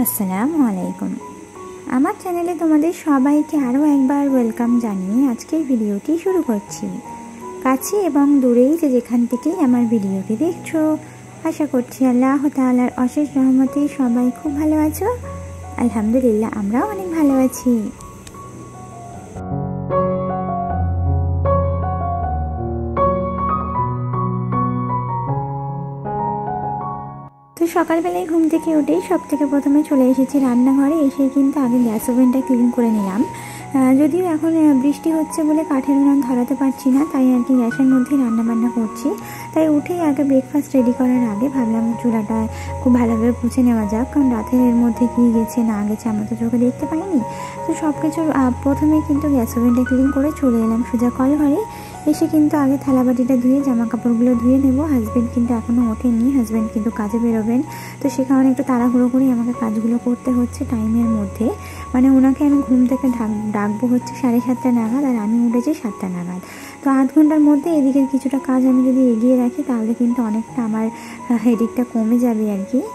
আসসালামু আলাইকুম। আমার চ্যানেলে তোমাদের সবাইকে আরও একবার ওয়েলকাম জানিয়ে আজকের ভিডিওটি শুরু করছি। কাছে এবং দূরেই যেখান থেকেই আমার ভিডিওটি দেখছো, আশা করছি আল্লাহ তাআলার অশেষ রহমতে সবাই খুব ভালো আছো। আলহামদুলিল্লাহ, আমরাও অনেক ভালো আছি। তো সকালবেলায় ঘুম থেকে উঠেই সব থেকে প্রথমে চলে এসেছি রান্নাঘরে। এসে কিন্তু আগে গ্যাস ওভেনটা ক্লিন করে নিলাম। যদিও এখন বৃষ্টি হচ্ছে বলে কাঠের উনান ধরাতে পারছি না, তাই আর কি গ্যাসের মধ্যেই রান্নাবান্না করছি। তাই উঠেই আগে ব্রেকফাস্ট রেডি করার আগে ভাবলাম চুলাটা খুব ভালোভাবে পুছে নেওয়া যাক, কারণ রাতের এর মধ্যে কী গেছে না গেছে আমরা তো চোখে দেখতে পাইনি। তো সব কিছুর প্রথমেই কিন্তু গ্যাস ওভেনটা ক্লিন করে চলে এলাম সোজা কল ঘরে। এসে কিন্তু আগে থালাবাটিটা ধুয়ে জামা কাপড়গুলো ধুয়ে নেব। হাজব্যান্ড কিন্তু এখনও ওঠেনি, হাজব্যান্ড কিন্তু কাজে বেরোবেন। তো সে কারণে একটু তাড়াহুড়ো করেই আমাকে কাজগুলো করতে হচ্ছে টাইমের মধ্যে। মানে ওনাকে আমি ঘুম থেকে ডাকবো হচ্ছে 7:30 নাগাদ, আর আমি উঠেছি 7টা নাগাদ। তো আধ ঘন্টার মধ্যে এদিকের কিছুটা কাজ আমি যদি এগিয়ে রাখি তাহলে কিন্তু অনেকটা আমার হেডেকটা কমে যাবে আর কি।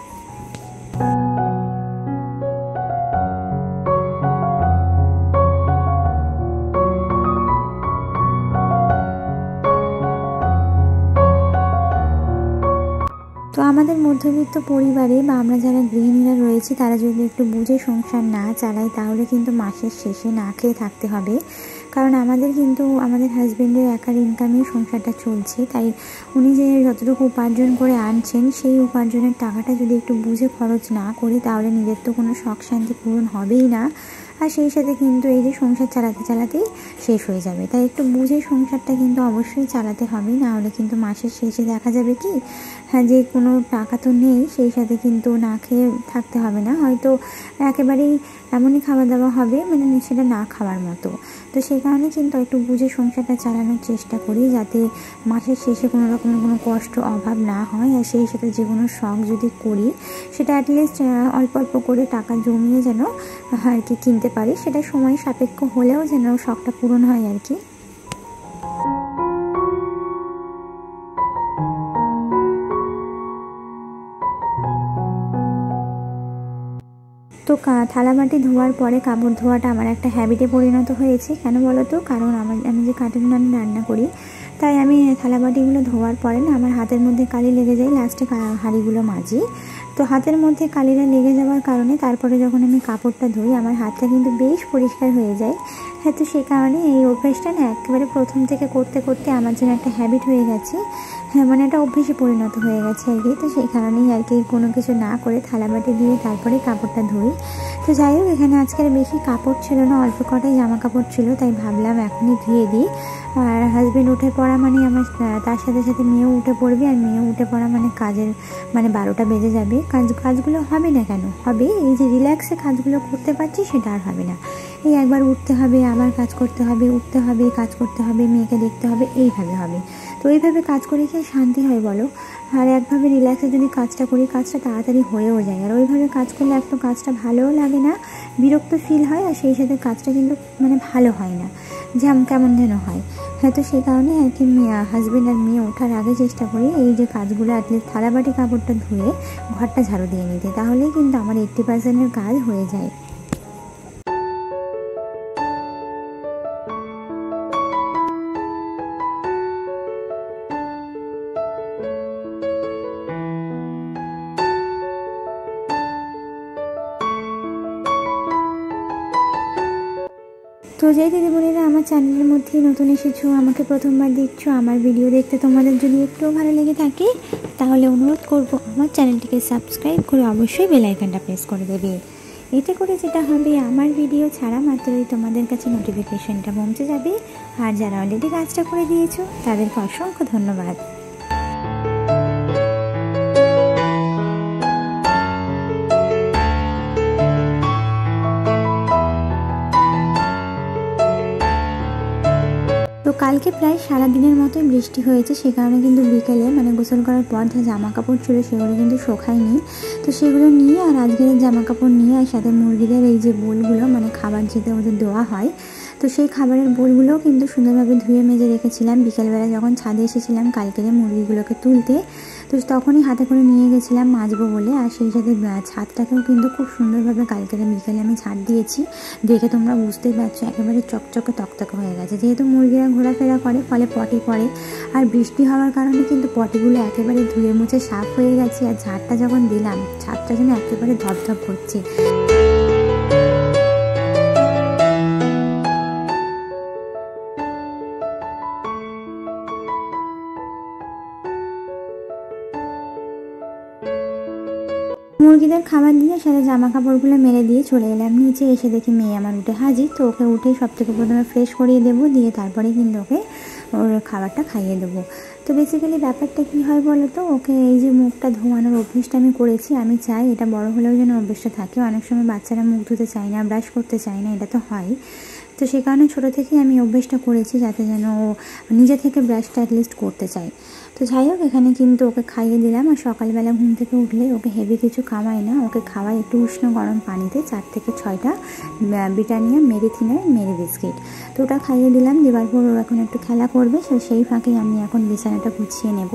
তো আমাদের মধ্যবিত্ত পরিবারে বা আমরা যারা গৃহিণীরা রয়েছি তারা যদি একটু বুঝে সংসার না চালায় তাহলে কিন্তু মাসের শেষে না খেয়ে থাকতে হবে। কারণ আমাদের কিন্তু আমাদের হাজব্যান্ডের একার ইনকামেই সংসারটা চলছে, তাই উনি যে যতটুকু উপার্জন করে আনছেন সেই উপার্জনের টাকাটা যদি একটু বুঝে খরচ না করি তাহলে নিজের তো কোনো শখ শান্তি পূরণ হবেই না, আর সেই সাথে কিন্তু এই যে সংসার চালাতেই শেষ হয়ে যাবে। তাই একটু বুঝে সংসারটা কিন্তু অবশ্যই চালাতে হবে, না হলে কিন্তু মাসের শেষে দেখা যাবে কি যে কোনো টাকা তো নেই, সেই সাথে কিন্তু না খেয়ে থাকতে হবে না, হয়তো একেবারেই এমনই খাওয়া দাওয়া হবে মানে সেটা না খাওয়ার মতো। তো সেই কারণে কিন্তু একটু বুঝে সংসারটা চালানোর চেষ্টা করি, যাতে মাসের শেষে কোনো রকমের কোনো কষ্ট অভাব না হয়। আর সেই সাথে যে কোনো শখ যদি করি সেটা অ্যাটলিস্ট অল্প অল্প করে টাকা জমিয়ে যেন আর কি কিনতে পারি, সেটা সময় সাপেক্ষ হলেও যেন শখটা পূরণ হয় আর কি। তো থালাবাটি ধোয়ার পরে কাপড় ধোয়াটা আমার একটা হ্যাবিটে পরিণত হয়েছে। কেন বলো তো? কারণ আমি যে কাঠের উনানে রান্না করি, তাই আমি থালাবাটিগুলো ধোয়ার পরে না আমার হাতের মধ্যে কালি লেগে যায়, লাস্টে হাঁড়িগুলো মাজি। তো হাতের মধ্যে কালিটা লেগে যাওয়ার কারণে তারপরে যখন আমি কাপড়টা ধুই আমার হাতটা কিন্তু বেশ পরিষ্কার হয়ে যায়। হ্যাঁ, তো সে কারণে এই অভ্যেসটা না একেবারে প্রথম থেকে করতে করতে আমার জন্য একটা হ্যাবিট হয়ে গেছে। হ্যাঁ, মানে একটা অভ্যেসে পরিণত হয়ে গেছে আর কি। তো সেই কারণেই আর কি কোনো কিছু না করে থালাবাটি দিয়ে তারপরে কাপড়টা ধুই। তো যাই হোক, এখানে আজকের বেশি কাপড় ছিল না, অল্প কটাই জামা কাপড় ছিল, তাই ভাবলাম এখনই ধুয়ে দিই। আর হাজব্যান্ড উঠে পড়া মানে আমার তার সাথে সাথে মেয়েও উঠে পড়বে, আর মেয়েও উঠে পড়া মানে কাজের মানে 12টা বেজে যাবে। কাজগুলো হবে না কেন হবে, এই যে রিল্যাক্সে কাজগুলো করতে পারছি সেটা আর হবে না। এই একবার উঠতে হবে, আবার কাজ করতে হবে, উঠতে হবে, কাজ করতে হবে, মেয়েকে দেখতে হবে, এইভাবে হবে। তো এইভাবে কাজ করে কি শান্তি হয় বলো? আর একভাবে রিল্যাক্সে যদি কাজটা করি কাজটা তাড়াতাড়ি হয়েও যায়, আর ওইভাবে কাজ করলে একটু কাজটা ভালোও লাগে না, বিরক্ত ফিল হয়, আর সেই সাথে কাজটা কিন্তু মানে ভালো হয় না, কেমন যেন হয়। হ্যাঁ, তো সেই কারণে আর কি হাজব্যান্ড আর মেয়ে ওঠার আগে চেষ্টা করি এই যে কাজগুলো অ্যাটলিস্ট থালাবাটি কাপড়টা ধুয়ে ঘরটা ঝাড়ু দিয়ে নিতে, তাহলেই কিন্তু আমার 80% কাজ হয়ে যায়। তো যে দিদিবোনেরা আমার চ্যানেলের মধ্যেই নতুন এসেছো, আমাকে প্রথমবার দেখছো, আমার ভিডিও দেখতে তোমাদের যদি একটুও ভালো লেগে থাকে তাহলে অনুরোধ করব আমার চ্যানেলটিকে সাবস্ক্রাইব করে অবশ্যই বেল আইকনটা প্রেস করে দেবে। এতে করে যেটা হবে আমার ভিডিও ছাড়া মাত্রই তোমাদের কাছে নোটিফিকেশনটা পৌঁছে যাবে। আর যারা অলরেডি কাজটা করে দিয়েছো তাদেরকে অসংখ্য ধন্যবাদ। তো কালকে প্রায় সারাদিনের মতোই বৃষ্টি হয়েছে, সে কারণে কিন্তু বিকেলে মানে গোসল করার পর যে জামা কাপড় ছিল সেগুলো কিন্তু শোকায়নি। তো সেগুলো নিয়ে আর আজকের জামা কাপড় নিয়ে আর সাথে মুরগিদের এই যে বোলগুলো মানে খাবার যেতে ওদের দেওয়া হয়, তো সেই খাবারের বোলগুলোও কিন্তু সুন্দরভাবে ধুয়ে মেজে রেখেছিলাম বিকেলবেলা যখন ছাদে এসেছিলাম কালকের মুরগিগুলোকে তুলতে। তো তখনই হাতে করে নিয়ে গেছিলাম মাজবো বলে। আর সেই সাথে ছাদটাকেও কিন্তু খুব সুন্দরভাবে কালকের বিকেলে আমি ছাদ দিয়েছি, দেখে তোমরা বুঝতেই পারছো একেবারে চকচকে তকতকে হয়ে গেছে। যেহেতু মুরগিরা ঘোরাফেরা করে ফলে পটি পড়ে, আর বৃষ্টি হওয়ার কারণে কিন্তু পটিগুলো একেবারে ধুয়ে মুছে সাফ হয়ে গেছে। আর ঝাড়টা যখন দিলাম ছাদটা যেন একেবারে ধপধপ করছে। মুরগিদের খাবার দিয়ে সাথে জামা কাপড়গুলো মেলে দিয়ে চলে এলাম নিচে। এসে দেখি মেয়ে আমার উঠে হাজির। তো ওকে উঠেই সব থেকে প্রথমে ফ্রেশ করিয়ে দেবো, দিয়ে তারপরে কিন্তু ওকে ওর খাবারটা খাইয়ে দেবো। তো বেসিক্যালি ব্যাপারটা কী হয় বলো তো, ওকে এই যে মুখটা ধোয়ানোর অভ্যেসটা আমি করেছি, আমি চাই এটা বড় হলেও যেন অভ্যেসটা থাকে। অনেক সময় বাচ্চারা মুখ ধুতে চায় না, ব্রাশ করতে চায় না, এটা তো হয়। তো সে কারণে ছোটো থেকেই আমি অভ্যেসটা করেছি যাতে যেন ও নিজে থেকে ব্রাশটা অ্যাটলিস্ট করতে চায়। তো যাই হোক, এখানে কিন্তু ওকে খাইয়ে দিলাম। আর সকালবেলা ঘুম থেকে উঠলে ওকে হেভি কিছু খাওয়াই না, ওকে খাওয়াই একটু উষ্ণ গরম পানিতে 4 থেকে 6টা ব্রিটানিয়া মেরি থিনের মেরি বিস্কিট। তো ওটা খাইয়ে দিলাম। দেওয়ার পর ও এখন একটু খেলা করবে, সেই ফাঁকেই আমি এখন বিছানাটা গুছিয়ে নেব।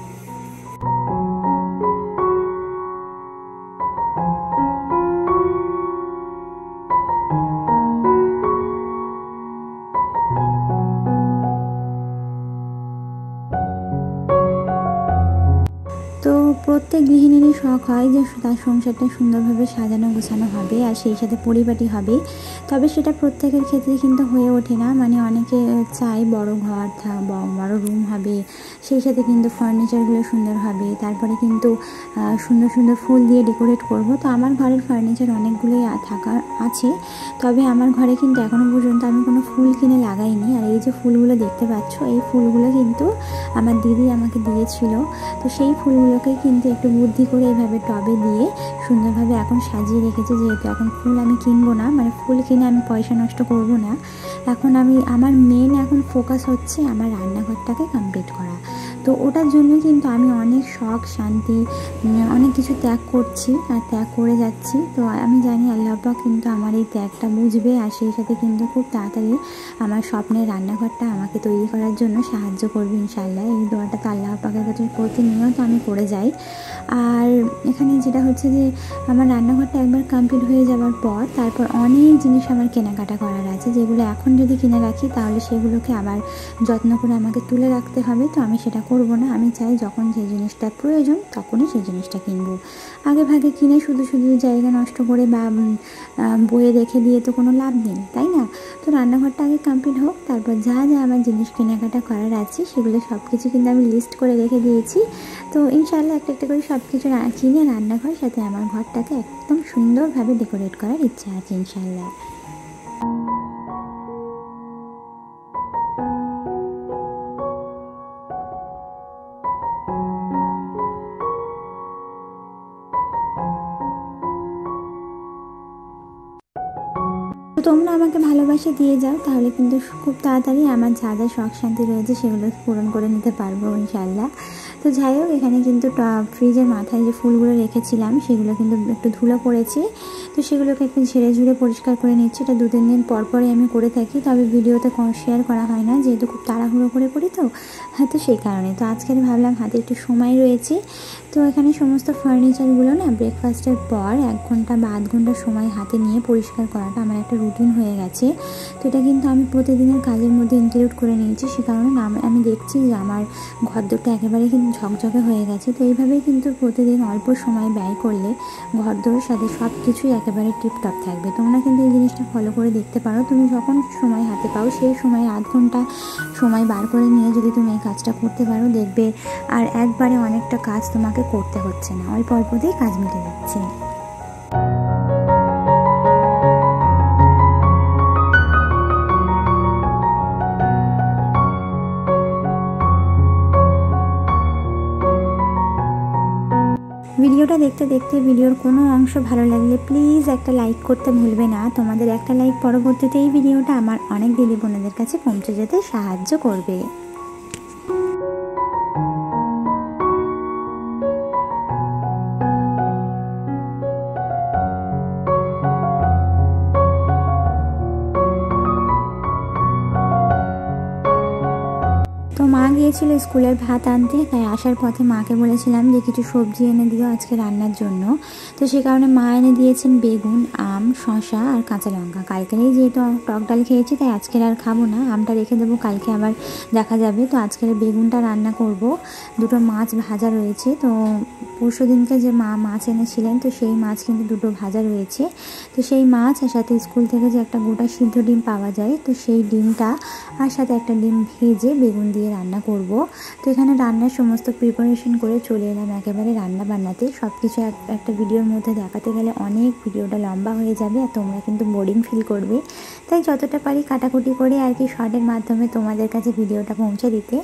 তো প্রত্যেক গৃহিণীরই শখ হয় যে তার সংসারটা সুন্দরভাবে সাজানো গোছানো হবে আর সেই সাথে পরিপাটি হবে। তবে সেটা প্রত্যেকের ক্ষেত্রে কিন্তু হয়ে ওঠে না। মানে অনেকে চায় বড় ঘর বড় রুম হবে, সেই সাথে কিন্তু ফার্নিচারগুলো সুন্দর হবে, তারপরে কিন্তু সুন্দর সুন্দর ফুল দিয়ে ডেকোরেট করব। তো আমার ঘরের ফার্নিচার অনেকগুলোই থাকার আছে, তবে আমার ঘরে কিন্তু এখনও পর্যন্ত আমি কোনো ফুল কিনে লাগাইনি। আর এই যে ফুলগুলো দেখতে পাচ্ছ, এই ফুলগুলো কিন্তু আমার দিদি আমাকে দিয়েছিল। তো সেই ফুলগুলোকে কিন্তু একটু বুদ্ধি করে এইভাবে টবে দিয়ে সুন্দরভাবে এখন সাজিয়ে রেখেছে। যেহেতু এখন ফুল আমি কিনবো না, মানে ফুল কিনে আমি পয়সা নষ্ট করব না, এখন আমার মেন এখন ফোকাস হচ্ছে আমার রান্নাঘরটাকে কমপ্লিট করা। তো ওটার জন্য কিন্তু আমি অনেক শখ শান্তি অনেক কিছু ত্যাগ করছি আর ত্যাগ করে যাচ্ছি। তো আমি জানি আল্লাহ পাক কিন্তু আমার এই ত্যাগটা বুঝবে, আর সেই সাথে কিন্তু খুব তাড়াতাড়ি আমার স্বপ্নের রান্নাঘরটা আমাকে তৈরি করার জন্য সাহায্য করবে ইনশাআল্লাহ। এই দোয়াটা তো আল্লাহ পাকের কাছে প্রতিনিয়ত আমি করে যাই। আর এখানে যেটা হচ্ছে যে আমার রান্নাঘরটা একবার কমপ্লিট হয়ে যাওয়ার পর তারপর অনেক জিনিস আমার কেনাকাটা করার আছে, যেগুলো এখন যদি কিনে রাখি তাহলে সেগুলোকে আবার যত্ন করে আমাকে তুলে রাখতে হবে। তো আমি সেটা করব না, আমি চাই যখন যে জিনিসটা প্রয়োজন তখনই সেই জিনিসটা কিনবো। আগে ভাগে কিনে শুধু শুধু জায়গা নষ্ট করে বা বয়ে রেখে দিয়ে তো কোনো লাভ নেই, তাই না? তো রান্নাঘরটা আগে কমপ্লিট হোক, তারপর যা যা আমার জিনিস কেনাকাটা করার আছে সেগুলো সব কিছু কিন্তু আমি লিস্ট করে রেখে দিয়েছি। তো ইনশাআল্লাহ একটা একটা করে সব কিছু কিনে রান্নাঘর সাথে আমার ঘরটাকে একদম সুন্দরভাবে ডেকোরেট করার ইচ্ছা আছে ইনশাআল্লাহ। তোমরা আমাকে ভালোবাসা দিয়ে যাও, তাহলে কিন্তু খুব তাড়াতাড়ি আমার যা যা শখ শান্তি রয়েছে সেগুলো পূরণ করে নিতে পারবো ইনশাআল্লাহ। তো যাই হোক, এখানে কিন্তু ফ্রিজের মাথায় যে ফুলগুলো রেখেছিলাম সেগুলো কিন্তু একটু ধুলো পড়েছে। তো সেগুলোকে একটু ঝেড়ে ঝুড়ে পরিষ্কার করে নিচ্ছি। এটা 2-3 দিন পর পরই আমি করে থাকি, তবে ভিডিওতে শেয়ার করা হয় না যেহেতু খুব তাড়াহুড়ো করে করি। তো হ্যাঁ, তো সেই কারণে তো আজকে ভাবলাম হাতে একটু সময় রয়েছে। তো এখানে সমস্ত ফার্নিচারগুলো না ব্রেকফাস্টের পর 1 ঘন্টা বা আধ ঘন্টা সময় হাতে নিয়ে পরিষ্কার করাটা আমার একটা রুটিন হয়ে গেছে। তো এটা কিন্তু আমি প্রতিদিনের কাজের মধ্যে ইনক্লুড করে নিয়েছি। সে কারণে আমি দেখছি যে আমার ঘরদোরটা একেবারে কিন্তু ঝকঝকে হয়ে গেছে। তো এইভাবেই কিন্তু প্রতিদিন অল্প সময় ব্যয় করলে ঘরদোরের সাথে সব কিছুই একেবারে টিপটপ থাকবে। তোমরা কিন্তু এই জিনিসটা ফলো করে দেখতে পারো। তুমি যখন সময় হাতে পাও সেই সময় আধ ঘন্টা সময় বার করে নিয়ে যদি তুমি এই কাজটা করতে পারো, দেখবে আর একবারে অনেকটা কাজ তোমাকে করতে হচ্ছে না, অল্প অল্পতেই কাজ মিটে যাচ্ছে। ভিডিওটা দেখতে দেখতে ভিডিওর কোনো অংশ ভালো লাগলে প্লিজ একটা লাইক করতে ভুলবে না। তোমাদের একটা লাইক পরবর্তীতে এই ভিডিওটা আমার অনেক দিদি বোনেদের কাছে পৌঁছে যেতে সাহায্য করবে। তো মা মা গিয়েছিল স্কুলের ভাত আনতে, তাই আসার পথে মাকে বলেছিলাম যে কিছু সবজি এনে দিও আজকে রান্নার জন্য। তো সে কারণে মা এনে দিয়েছেন বেগুন, আম, শসা আর কাঁচা লঙ্কা। কালকেরই যেহেতু টক ডাল খেয়েছি তাই আজকের আর খাবো না, আমটা রেখে দেবো, কালকে আবার দেখা যাবে। তো আজকের বেগুনটা রান্না করব। দুটো মাছ ভাজা রয়েছে, তো পরশু দিনকে যে মা মাছ এনেছিলেন তো সেই মাছ কিন্তু দুটো ভাজা রয়েছে। তো সেই মাছ আর সাথে স্কুল থেকে যে একটা গোটা সিদ্ধ ডিম পাওয়া যায়, তো সেই ডিমটা আর সাথে একটা ডিম ভেজে বেগুন দিয়ে রান্না করব। তো এখানে রান্নার সমস্ত প্রিপারেশন করে চলে এলাম একেবারে রান্না বান্নাতে। সব কিছু একটা ভিডিওর মধ্যে দেখাতে গেলে অনেক ভিডিওটা লম্বা হয়ে যাবে আর তোমরা কিন্তু বোরিং ফিল করবে, তাই যতটা পারি কাটাকুটি করে আর কি শর্টের মাধ্যমে তোমাদের কাছে ভিডিওটা পৌঁছে দিতে।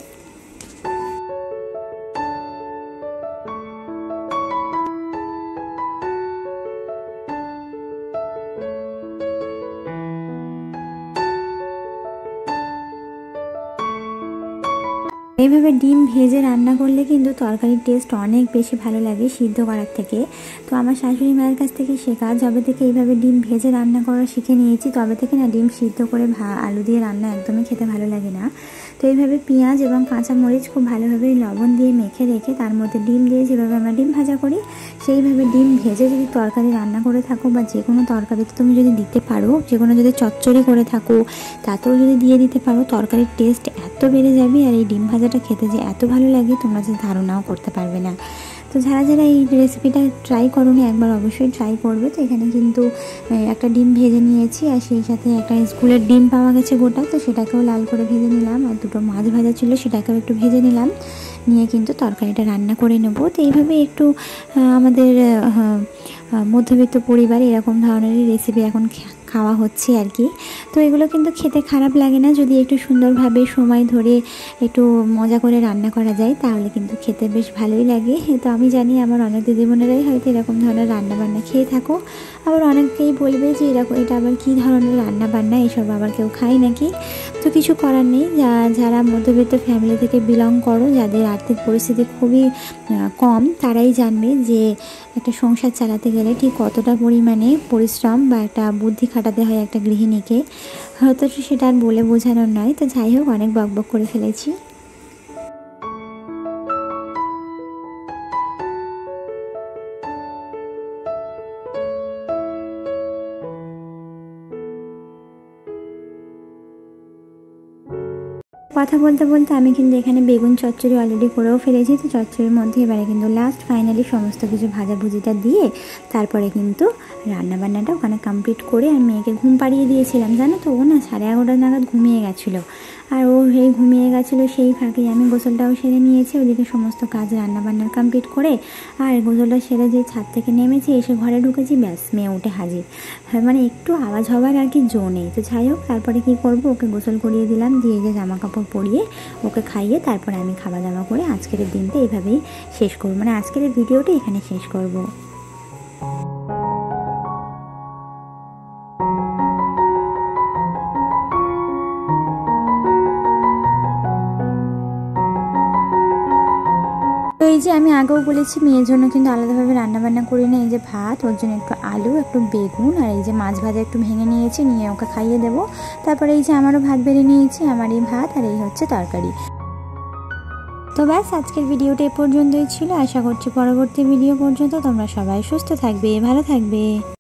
এইভাবে ডিম ভেজে রান্না করলে কিন্তু তরকারির টেস্ট অনেক বেশি ভালো লাগে সিদ্ধ করার থেকে। তো আমার শাশুড়ি মায়ের কাছ থেকে শেখা, যবে থেকে এইভাবে ডিম ভেজে রান্না করা শিখে নিয়েছি তবে থেকে না ডিম সিদ্ধ করে আলু দিয়ে রান্না একদমই খেতে ভালো লাগে না। তো এইভাবে পেঁয়াজ এবং কাঁচা মরিচ খুব ভালোভাবে লবণ দিয়ে মেখে রেখে তার মধ্যে ডিম দিয়ে যেভাবে আমরা ডিম ভাজা করি সেইভাবে ডিম ভেজে যদি তরকারি রান্না করে থাকো বা যে কোনো তরকারিতে তুমি যদি দিতে পারো, যে কোনো যদি চচ্চড়ি করে থাকো তাতেও যদি দিয়ে দিতে পারো, তরকারির টেস্ট এত বেড়ে যাবে আর এই ডিম ভাজাটা খেতে যে এত ভালো লাগে তোমরা যে ধারণাও করতে পারবে না। তো যারা যারা এই রেসিপিটা ট্রাই করোনি একবার অবশ্যই ট্রাই করবে। তো এখানে কিন্তু একটা ডিম ভেজে নিয়েছি আর সেই সাথে একটা স্কুলের ডিম পাওয়া গেছে গোটা, তো সেটাকেও লাল করে ভেজে নিলাম। আর দুটো মাছ ভাজা ছিল সেটাকেও একটু ভেজে নিলাম, নিয়ে কিন্তু তরকারিটা রান্না করে নেব। তো এইভাবে একটু আমাদের মধ্যবিত্ত পরিবারে এরকম ধরনেরই রেসিপি এখন খাওয়া হচ্ছে আর কি। তো এগুলো কিন্তু খেতে খারাপ লাগে না যদি একটু সুন্দরভাবে সময় ধরে একটু মজা করে রান্না করা যায়, তাহলে কিন্তু খেতে বেশ ভালোই লাগে। তো আমি জানি আমার অনেক দিদিবোনেরাই হয়তো এরকম ধরনের রান্নাবান্না খেয়ে থাকো, আবার অনেকেই বলবে যে এরকম এটা আবার কী ধরনের রান্নাবান্না, এসব আবার কেউ খায় নাকি। তো কিছু করার নেই, যারা মধ্যবিত্ত ফ্যামিলি থেকে বিলং করো, যাদের আর্থিক পরিস্থিতি খুবই কম, তারাই জানবে যে একটা সংসার চালাতে গেলে ঠিক কতটা পরিমাণে পরিশ্রম বা একটা বুদ্ধি খাটাতে হয় একটা গৃহিণীকে। হয়তো সেটা আর বলে বোঝানোর নয়। তো যাই হোক, অনেক বকবক করে ফেলেছি। কথা বলতে বলতে আমি কিন্তু এখানে বেগুন চচ্চড়ি অলরেডি করেও ফেলেছি। তো চচ্চড়ির মধ্যে এবারে কিন্তু লাস্ট ফাইনালি সমস্ত কিছু ভাজাভুজিটা দিয়ে তারপরে কিন্তু রান্নাবান্নাটা ওখানে কমপ্লিট করে আর মেয়েকে ঘুম পাড়িয়ে দিয়েছিলাম। জানো তো, ও না 11:30 নাগাদ ঘুমিয়ে গেছিলো। আর ও ঘুমিয়ে গেছিলো, সেই ফাঁকে আমি গোসলটাও সেরে নিয়েছি, ওদিকে সমস্ত কাজ রান্নাবান্নার কমপ্লিট করে। আর গোসলটা সেরে যে ছাদ থেকে নেমেছি, এসে ঘরে ঢুকেছি, ব্যাস মেয়ে উঠে হাজির। মানে একটু আওয়াজ হবার আর কি জো নেই। তো যাই হোক, তারপরে কি করব, ওকে গোসল করিয়ে দিলাম, দিয়ে যে জামা কাপড় পরিয়ে ওকে খাইয়ে তারপরে আমি খাওয়া দাওয়া করে আজকের দিনটা এইভাবেই শেষ করব, মানে আজকের ভিডিওটা এখানে শেষ করব। তো এই যে আমি আগেও বলেছি মেয়ের জন্য কিন্তু আলাদাভাবে রান্নাবান্না করি না। এই যে ভাত, ওর জন্য একটু আলু, একটু বেগুন আর এই যে মাছ ভাজা একটু ভেঙে নিয়েছি, নিয়ে ওকে খাইয়ে দেবো। তারপরে এই যে আমারও ভাত বেড়ে নিয়েছি, আমার এই ভাত আর এই হচ্ছে তরকারি। তো ব্যাস, আজকের ভিডিওটা এ পর্যন্তই ছিল। আশা করছি পরবর্তী ভিডিও পর্যন্ত তোমরা সবাই সুস্থ থাকবে, ভালো থাকবে।